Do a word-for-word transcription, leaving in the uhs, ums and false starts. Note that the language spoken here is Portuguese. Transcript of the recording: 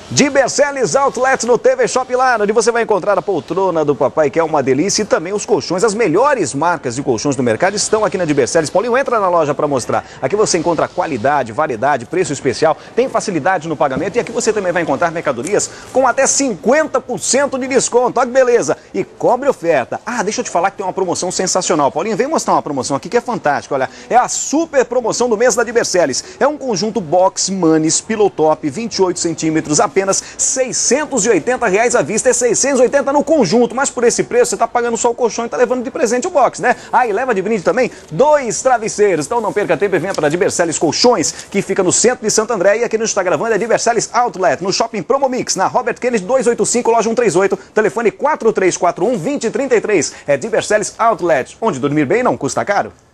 De Bercelis Outlet no T V Shop Lar, onde você vai encontrar a poltrona do papai, que é uma delícia, e também os colchões. As melhores marcas de colchões do mercado estão aqui na De Bercelis. Paulinho, entra na loja para mostrar. Aqui você encontra qualidade, variedade, preço especial, tem facilidade no pagamento, e aqui você também vai encontrar mercadorias com até cinquenta por cento de desconto. Olha que beleza! E cobre oferta. Ah, deixa eu te falar que tem uma promoção sensacional. Paulinho, vem mostrar uma promoção aqui que é fantástica. Olha, é a super promoção do mês da De Bercelis. É um conjunto box Manis Pillow Top vinte e oito centímetros, apenas seiscentos e oitenta reais à vista, é seiscentos e oitenta no conjunto, mas por esse preço você está pagando só o colchão e está levando de presente o box, né? Ah, e leva de brinde também dois travesseiros. Então não perca tempo e venha para a De Bercelis Colchões, que fica no centro de Santo André, e aqui no está gravando é De Bercelis Outlet, no Shopping Promomix, na Robert Kennedy duzentos e oitenta e cinco, loja cento e trinta e oito, telefone quatro três quatro um, dois zero três três. É De Bercelis Outlet, onde dormir bem não custa caro.